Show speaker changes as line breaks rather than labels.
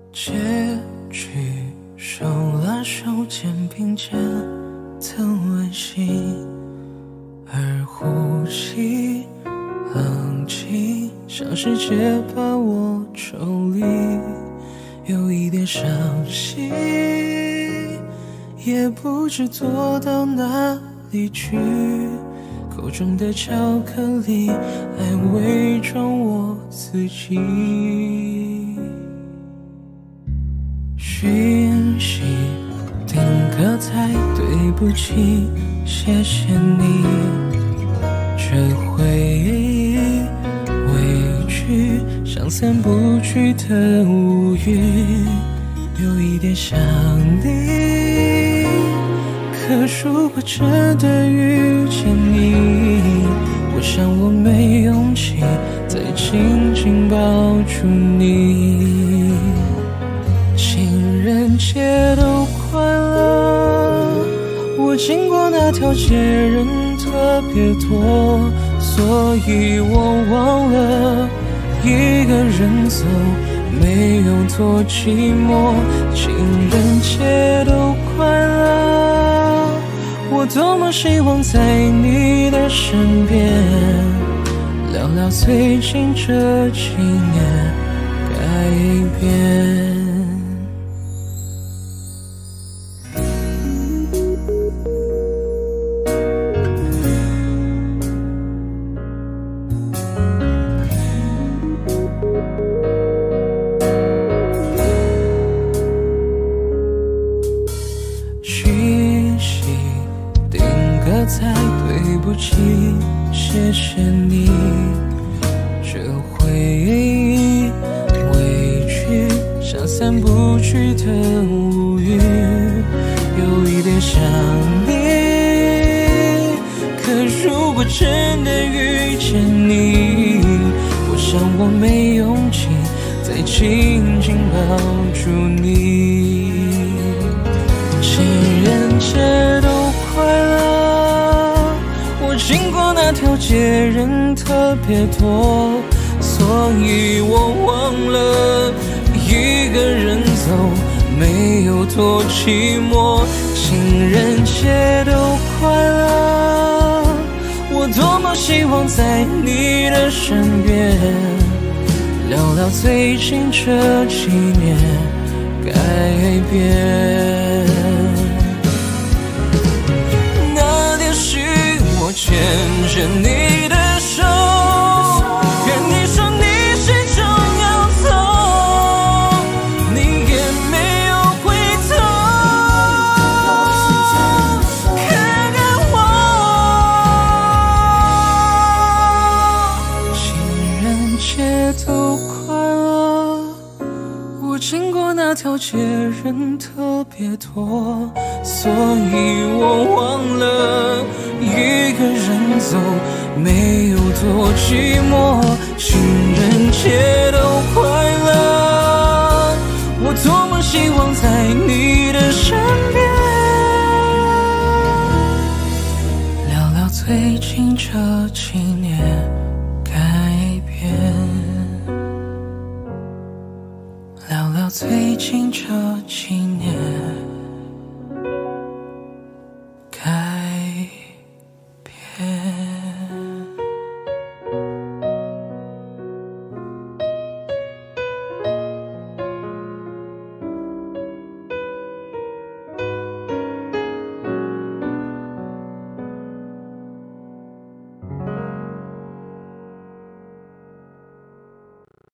结局手拉手肩并肩的温馨，而呼吸冷静，像世界把我抽离，有一点伤心，也不知躲到哪里去。口中的巧克力，还伪装我自己。讯息定格在对不起，谢谢你。这回忆委屈，像散不去的乌云，有一点想你。可如果真的遇见你，我想我没勇气再紧紧抱住你。情人节都快乐，我经过那条街人特别多，所以我忘了一个人走没有多寂寞。情人节都快乐，我多么希望在你的身边，聊聊最近这几年改变。再对不起，谢谢你。这回忆委屈，像散不去的乌云，有一点想你。可如果真的遇见你，我想我没勇气再紧紧抱住你。情人节都快乐，经过那条街人特别多，所以我忘了一个人走没有多寂寞。情人节都快乐，我多么希望在你的身边，聊聊最近这几年改变。牵着你的手，跟你说你始终要走，你也没有回头看看我。情人节都快乐，我经过那条街人特别多，所以我忘了一个人走没有多寂寞。情人节都快乐，我多么希望在你的身边，聊聊最近这几年改变，聊聊最近这几年